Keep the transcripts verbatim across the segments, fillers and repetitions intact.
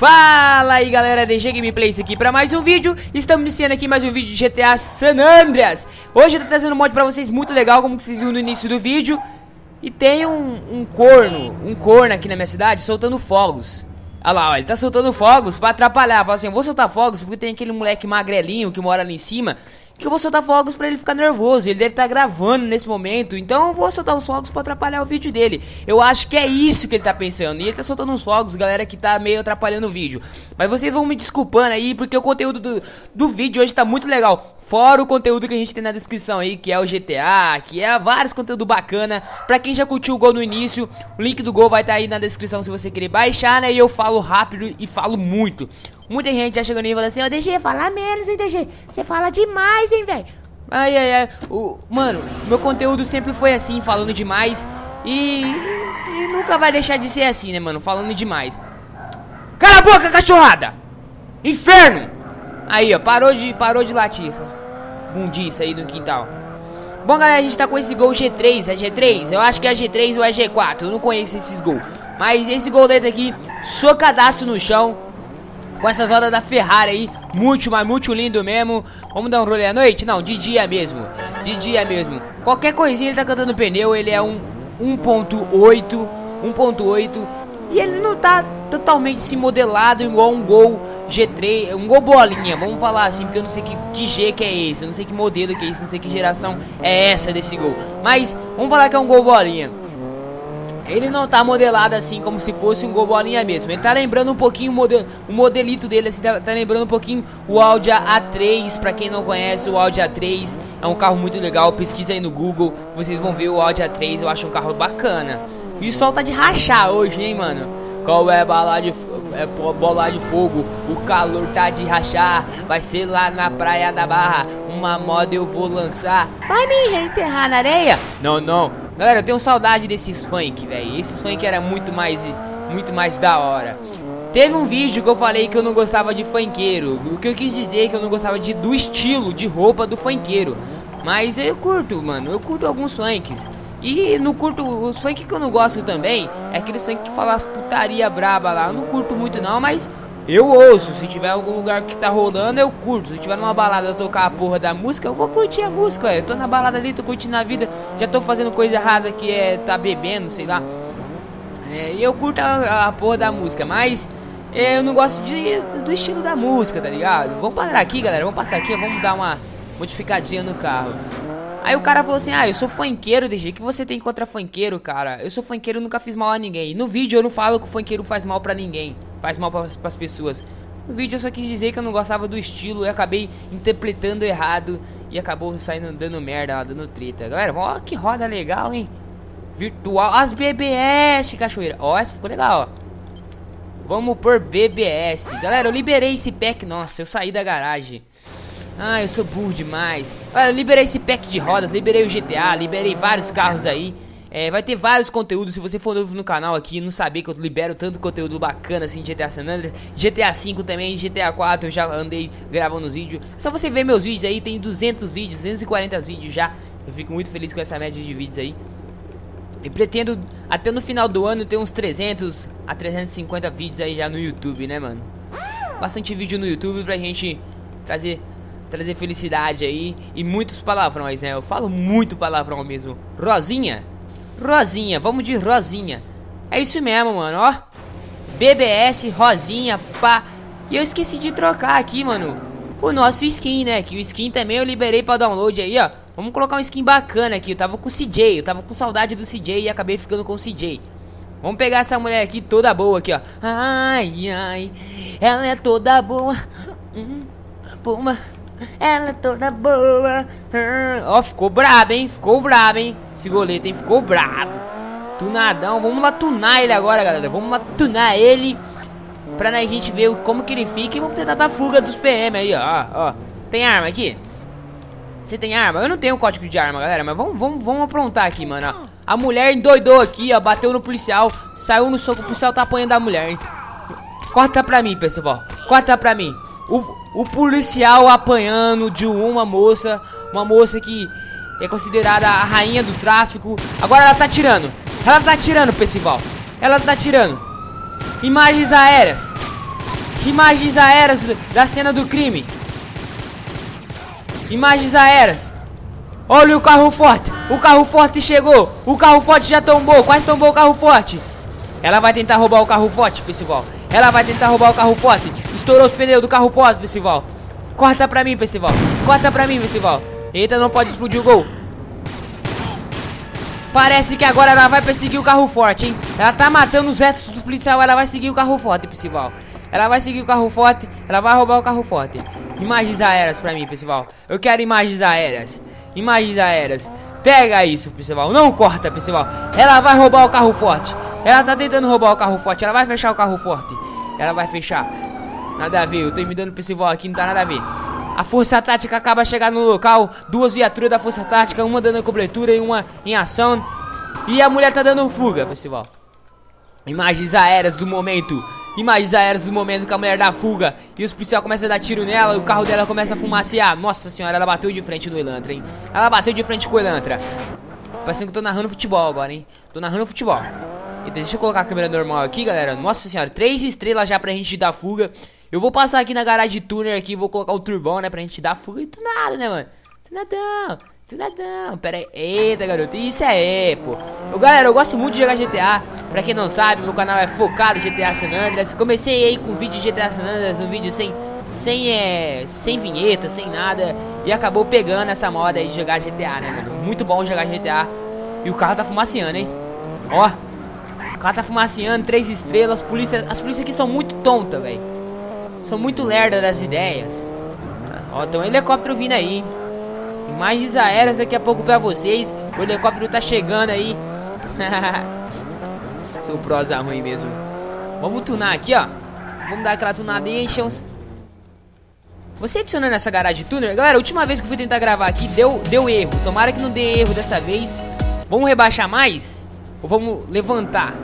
Fala aí galera, D G Gameplays aqui pra mais um vídeo. Estamos iniciando aqui mais um vídeo de G T A San Andreas. Hoje eu tô trazendo um mod pra vocês muito legal, como vocês viram no início do vídeo. E tem um, um corno, um corno aqui na minha cidade soltando fogos. Olha lá, ó, ele tá soltando fogos pra atrapalhar. Fala assim, eu vou soltar fogos porque tem aquele moleque magrelinho que mora ali em cima, que eu vou soltar fogos pra ele ficar nervoso. Ele deve estar gravando nesse momento, então eu vou soltar os fogos pra atrapalhar o vídeo dele. Eu acho que é isso que ele tá pensando. E ele tá soltando uns fogos, galera, que tá meio atrapalhando o vídeo. Mas vocês vão me desculpando aí, porque o conteúdo do, do vídeo hoje tá muito legal. Fora o conteúdo que a gente tem na descrição aí, que é o G T A, que é vários conteúdos bacana. Pra quem já curtiu o Gol no início, o link do Gol vai estar tá aí na descrição se você querer baixar, né? E eu falo rápido e falo muito. Muita gente já chegando aí e falando assim, ó, oh, D G, fala menos, hein, D G? Você fala demais, hein, velho? Ai, ai, ai. O, mano, meu conteúdo sempre foi assim, falando demais. E, e nunca vai deixar de ser assim, né, mano? Falando demais. Cala a boca, cachorrada! Inferno! Aí, ó, parou de, parou de latir essas bundices aí no quintal. Bom, galera, a gente tá com esse Gol G três, é G três? Eu acho que é G três ou é G quatro, eu não conheço esses Gol. Mas esse Gol desse aqui, socadaço no chão, com essas rodas da Ferrari aí, muito, mas muito lindo mesmo. Vamos dar um rolê à noite? Não, de dia mesmo, de dia mesmo. Qualquer coisinha ele tá cantando pneu, ele é um um ponto oito, um ponto oito. E ele não tá totalmente se modelado igual um Gol G três, um Gol bolinha, vamos falar assim, porque eu não sei que, que G que é esse, eu não sei que modelo que é esse, não sei que geração é essa desse Gol. Mas, vamos falar que é um Gol bolinha. Ele não tá modelado assim como se fosse um Gol bolinha mesmo. Ele tá lembrando um pouquinho o, model, o modelito dele, assim, tá, tá lembrando um pouquinho o Audi A três. Pra quem não conhece, o Audi A três é um carro muito legal. Pesquisa aí no Google, vocês vão ver o Audi A três. Eu acho um carro bacana. E o sol tá de rachar hoje, hein, mano. Qual é bala de, é bola de fogo? O calor tá de rachar. Vai ser lá na praia da Barra. Uma moda eu vou lançar. Vai me reenterrar na areia? Não, não. Galera, eu tenho saudade desses funk, velho. Esses funk era muito mais, muito mais da hora. Teve um vídeo que eu falei que eu não gostava de funkeiro. O que eu quis dizer é que eu não gostava de, do estilo de roupa do funkeiro. Mas eu curto, mano. Eu curto alguns funks. E não curto, os funk que eu não gosto também é aqueles funk que falam as putaria braba lá. Eu não curto muito não, mas eu ouço. Se tiver algum lugar que tá rolando, eu curto. Se tiver numa balada eu tocar a porra da música, eu vou curtir a música, ué. Eu tô na balada ali, tô curtindo a vida. Já tô fazendo coisa errada que é tá bebendo, sei lá. É, e eu curto a, a porra da música, mas é, eu não gosto de, do estilo da música, tá ligado? Vamos parar aqui, galera, vamos passar aqui, vamos dar uma modificadinha no carro. Aí o cara falou assim, ah, eu sou funkeiro, D G, o que você tem contra funkeiro, cara? Eu sou funkeiro, nunca fiz mal a ninguém. No vídeo eu não falo que o funkeiro faz mal pra ninguém, faz mal pras, pras pessoas. No vídeo eu só quis dizer que eu não gostava do estilo e acabei interpretando errado e acabou saindo dando merda lá, dando treta. Galera, ó que roda legal, hein? Virtual, as B B S, cachoeira. Ó, essa ficou legal, ó. Vamos por B B S. Galera, eu liberei esse pack, nossa, eu saí da garagem. Ah, eu sou burro demais. Olha, eu liberei esse pack de rodas, liberei o G T A, liberei vários carros aí. É, vai ter vários conteúdos, se você for novo no canal aqui, não saber que eu libero tanto conteúdo bacana assim de G T A San Andreas. G T A cinco também, G T A quatro, eu já andei gravando os vídeos. É só você ver meus vídeos aí, tem duzentos vídeos, duzentos e quarenta vídeos já. Eu fico muito feliz com essa média de vídeos aí. E pretendo, até no final do ano, ter uns trezentos a trezentos e cinquenta vídeos aí já no YouTube, né, mano? Bastante vídeo no YouTube pra gente trazer... trazer felicidade aí e muitos palavrões, né? Eu falo muito palavrão mesmo. Rosinha, Rosinha, vamos de Rosinha. É isso mesmo, mano, ó. B B S, Rosinha, pá. E eu esqueci de trocar aqui, mano, o nosso skin, né? Que o skin também eu liberei pra download aí, ó. Vamos colocar um skin bacana aqui. Eu tava com o C J, eu tava com saudade do C J e acabei ficando com o C J. Vamos pegar essa mulher aqui toda boa aqui, ó. Ai, ai, ela é toda boa. Hum, puma. Ela é toda boa. Ó, oh, ficou brabo, hein? Ficou brabo, hein? Esse goleta, hein? Ficou brabo. Tunadão. Vamos lá tunar ele agora, galera. Vamos lá tunar ele pra a gente ver como que ele fica. E vamos tentar dar fuga dos P M aí, ó. Ó. Tem arma aqui? Você tem arma? Eu não tenho código de arma, galera. Mas vamos, vamos, vamos aprontar aqui, mano, ó. A mulher endoidou aqui, ó. Bateu no policial. Saiu no soco. O policial tá apanhando a mulher, hein? Corta pra mim, pessoal. Corta pra mim. O, o policial apanhando de uma moça, uma moça que é considerada a rainha do tráfico. Agora ela tá atirando. Ela tá atirando, pessoal. Ela tá atirando. Imagens aéreas. Imagens aéreas da cena do crime. Imagens aéreas. Olha o carro forte. O carro forte chegou. O carro forte já tombou. Quase tombou o carro forte. Ela vai tentar roubar o carro forte, pessoal. Ela vai tentar roubar o carro forte. Estourou os pneus do carro forte, pessoal. Corta pra mim, pessoal. Corta pra mim, pessoal. Eita, não pode explodir o gol. Parece que agora ela vai perseguir o carro forte, hein? Ela tá matando os restos do policial. Ela vai seguir o carro forte, pessoal. Ela vai seguir o carro forte. Ela vai roubar o carro forte. Imagens aéreas pra mim, pessoal. Eu quero imagens aéreas. Imagens aéreas. Pega isso, pessoal. Não corta, pessoal. Ela vai roubar o carro forte. Ela tá tentando roubar o carro forte. Ela vai fechar o carro forte. Ela vai fechar. Nada a ver. Eu tô imitando o pessoal aqui. Não tá nada a ver. A força tática acaba chegando no local. Duas viaturas da força tática. Uma dando cobertura e uma em ação. E a mulher tá dando fuga, pessoal. Imagens aéreas do momento. Imagens aéreas do momento que a mulher dá fuga. E os policiais começam a dar tiro nela. E o carro dela começa a fumacear. Nossa senhora, ela bateu de frente no Elantra, hein? Ela bateu de frente com o Elantra. Parecendo que eu tô narrando futebol agora, hein? Tô narrando futebol. E deixa eu colocar a câmera normal aqui, galera. Nossa senhora, três estrelas já pra gente dar fuga. Eu vou passar aqui na garagem tuner aqui. Vou colocar o turbão, né? Pra gente dar fuga. E tudo nada, né, mano? Tudo nadão. Cidadão, pera aí. Eita, garoto, isso é, pô. Eu, galera, eu gosto muito de jogar G T A. Pra quem não sabe, meu canal é focado em G T A San Andreas. Comecei aí com vídeo de G T A San Andreas, um vídeo sem, sem, é, sem vinheta, sem nada. E acabou pegando essa moda aí de jogar G T A, né, mano? Muito bom jogar G T A. E o carro tá fumaciando, hein? Ó, o carro tá fumaciando, três estrelas. Polícia, as polícias aqui são muito tontas, velho. São muito lerdas das ideias. Ó, tem um helicóptero vindo aí, hein? Imagens aéreas daqui a pouco pra vocês. O helicóptero tá chegando aí. Sou prosa ruim mesmo. Vamos tunar aqui, ó. Vamos dar aquela tunada aí, uns... Você adicionando essa garagem tuner. Galera, a última vez que eu fui tentar gravar aqui Deu, deu erro, tomara que não dê erro dessa vez. Vamos rebaixar mais? Ou vamos levantar?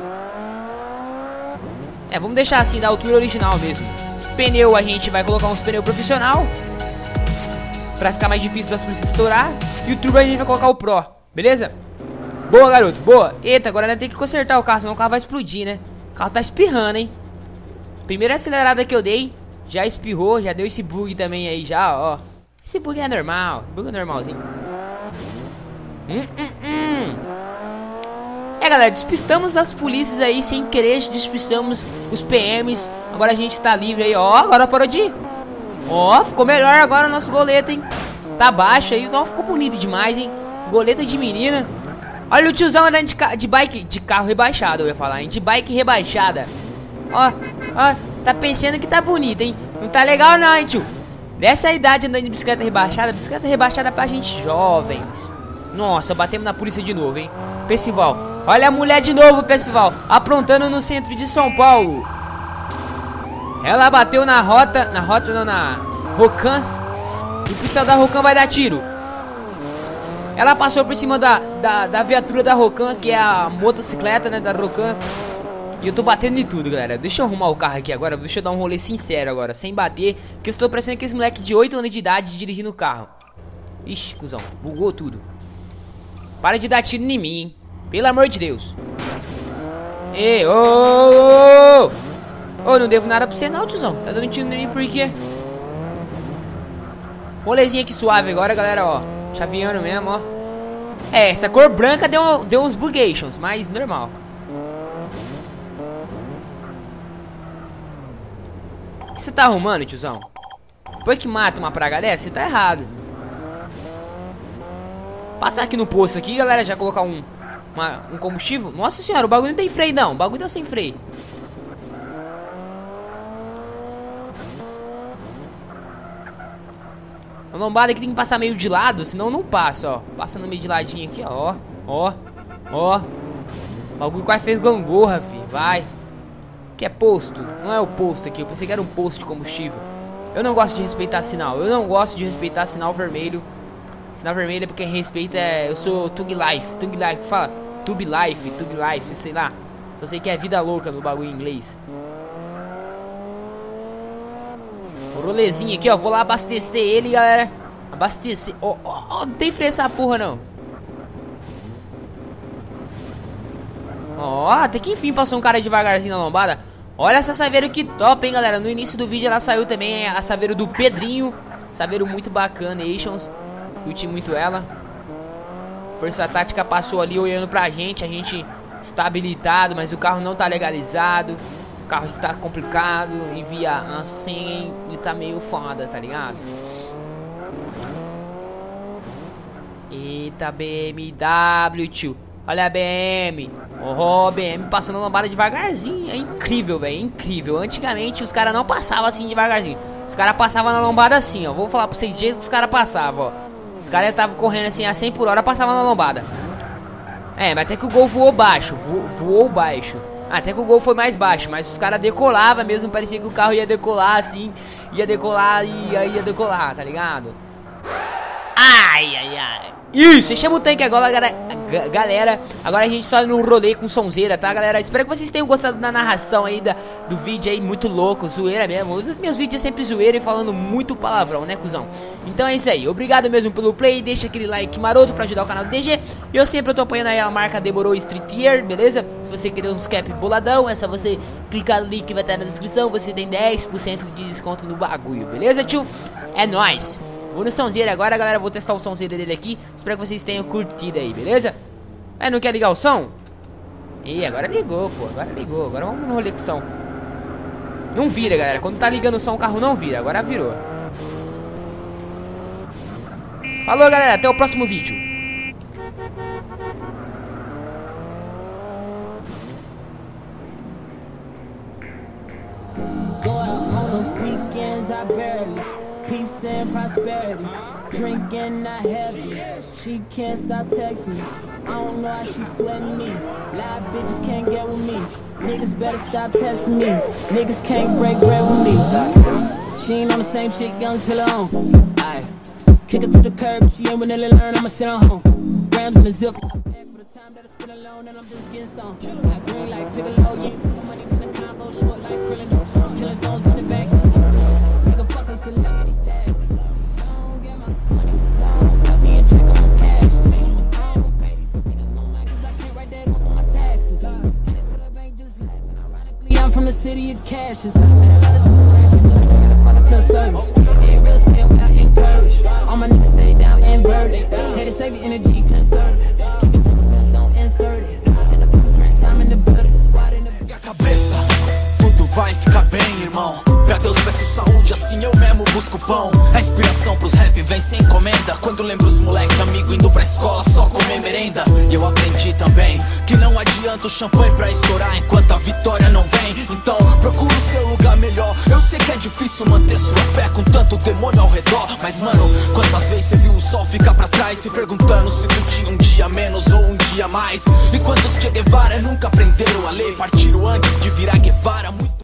É, vamos deixar assim, da altura original mesmo. Pneu, a gente vai colocar uns pneus profissional pra ficar mais difícil das polícias estourar. E o turbo a gente vai colocar o Pro, beleza? Boa, garoto, boa. Eita, agora nós temos que consertar o carro, senão o carro vai explodir, né? O carro tá espirrando, hein? Primeira acelerada que eu dei, já espirrou, já deu esse bug também aí, já, ó. Esse bug é normal, bug é normalzinho. Hum, hum, hum. É, galera, despistamos as polícias aí sem querer, despistamos os P Ms. Agora a gente tá livre aí, ó, agora parou de ir. Ó, ficou melhor agora o nosso goleta, hein? Tá baixo aí, não, ficou bonito demais, hein? Goleta de menina. Olha o tiozão andando de, de bike, de carro rebaixado, eu ia falar, hein? De bike rebaixada. Ó, ó, tá pensando que tá bonito, hein? Não tá legal não, hein, tio? Dessa idade andando de bicicleta rebaixada, bicicleta rebaixada pra gente jovens. Nossa, batemos na polícia de novo, hein? Percival, olha a mulher de novo, Percival, aprontando no centro de São Paulo. Ela bateu na rota, na rota não, na Rocan. E o policial da Rocan vai dar tiro. Ela passou por cima da, da, da viatura da Rocan, que é a motocicleta, né, da Rocan. E eu tô batendo em tudo, galera. Deixa eu arrumar o carro aqui agora, deixa eu dar um rolê sincero agora, sem bater. Porque eu estou parecendo aqueles moleque de oito anos de idade dirigindo o carro. Ixi, cuzão, bugou tudo. Para de dar tiro em mim, hein? Pelo amor de Deus. Ei, ô, ô, ô. Ô, não devo nada pra você não, tiozão. Tá dando tiro em mim por quê? Rolezinho aqui suave agora, galera, ó. Chaveando mesmo, ó. É, essa cor branca deu, deu uns bugations, mas normal. O que você tá arrumando, tiozão? Depois que mata uma praga dessa, você tá errado. Passar aqui no posto aqui, galera, já colocar um, uma, um combustível. Nossa senhora, o bagulho não tem freio não. O bagulho tá sem freio. A lombada aqui tem que passar meio de lado, senão não passa, ó. Passa no meio de ladinho aqui, ó. Ó, ó. O bagulho quase fez gangorra, fi. Vai. Que é posto. Não é o posto aqui. Eu pensei que era um posto de combustível. Eu não gosto de respeitar sinal. Eu não gosto de respeitar sinal vermelho. Sinal vermelho é porque quem respeita é... Eu sou Tug Life. Tug Life. Fala. Tube Life. Tug Life. Sei lá. Só sei que é vida louca no bagulho em inglês. O rolezinho aqui, ó. Vou lá abastecer ele, galera. Abastecer. Ó, ó, ó. Não tem freio essa porra, não. Ó, até que enfim passou um cara devagarzinho na lombada. Olha essa Saveiro que top, hein, galera. No início do vídeo ela saiu também, a Saveiro do Pedrinho. Saveiro muito bacana, Nations. Curti muito ela. Força Tática passou ali olhando pra gente. A gente está habilitado, mas o carro não tá legalizado. O carro está complicado. Envia assim, ele tá meio foda, tá ligado? Eita, B M W, tio. Olha a B M. Oh, B M passando a lombada devagarzinho. É incrível, velho. É incrível. Antigamente os caras não passavam assim devagarzinho. Os caras passavam na lombada assim, ó. Vou falar pra vocês o jeito que os caras passavam, ó. Os caras estavam correndo assim a cem por hora, passavam na lombada. É, mas até que o Gol voou baixo. Vo voou baixo. Até que o Gol foi mais baixo. Mas os caras decolavam mesmo. Parecia que o carro ia decolar assim. Ia decolar e ia, ia decolar, tá ligado? Ai, ai, ai. Isso, chama o tanque agora, galera. Agora a gente só no rolê com sonzeira, tá, galera? Espero que vocês tenham gostado da narração aí da, do vídeo aí, muito louco, zoeira mesmo. Os meus vídeos é sempre zoeira e falando muito palavrão, né, cuzão? Então é isso aí, obrigado mesmo pelo play. Deixa aquele like maroto pra ajudar o canal do D G. E eu sempre tô apoiando aí a marca Demorou Street Tier, beleza? Se você querer uns cap boladão, é só você clicar no link que vai estar na descrição. Você tem dez por cento de desconto no bagulho, beleza, tio? É nóis! Vou no sonzeiro agora, galera. Vou testar o sonzeiro dele aqui. Espero que vocês tenham curtido aí, beleza? É, não quer ligar o som? Ih, agora ligou, pô. Agora ligou. Agora vamos no rolê com o som. Não vira, galera. Quando tá ligando o som, o carro não vira. Agora virou. Falou, galera. Até o próximo vídeo. Peace and prosperity, drinking not heavy. She can't stop texting me. I don't know how she sweating me. Live bitches can't get with me. Niggas better stop testing me. Niggas can't break bread with me. She ain't on the same shit, young till her own. Aye. Kick her to the curb, she ain't really learn, I'ma sit on home. Grams in the zip. For the time that I spend alone, and I'm just getting stoned. I green like Piccolo, you ain't taking money from the combo. Short like Krillin, no killing songs in the back. Nigga fuck us celebrity status. Don't get my money. Help me and check on my cash. Niggas don't like cause I can't write that off on my taxes. Headed to the bank just laughing. Ironically, I'm from the city of Cassius. Met a lot of people, gotta fuck until service. Ain't real stay without encouraged. All my niggas stay down inverted. Hey, to save your energy, conserve it. Keep it two cents, don't insert it. Turn up the prints, I'm in the building. Squad in the building. A cabeça, tudo vai ficar bem, irmão. Pra Deus peço saúde, assim eu mesmo busco pão. A inspiração pros rap vem sem encomenda. Quando lembro os moleque amigo indo pra escola só comer merenda. E eu aprendi também que não adianta o champanhe pra estourar enquanto a vitória não vem. Então procura o seu lugar melhor. Eu sei que é difícil manter sua fé com tanto demônio ao redor. Mas mano, quantas vezes você viu o sol ficar pra trás, se perguntando se tu tinha um dia menos ou um dia mais. E quantos Che Guevara nunca aprenderam a ler, partiram antes de virar Guevara. Muito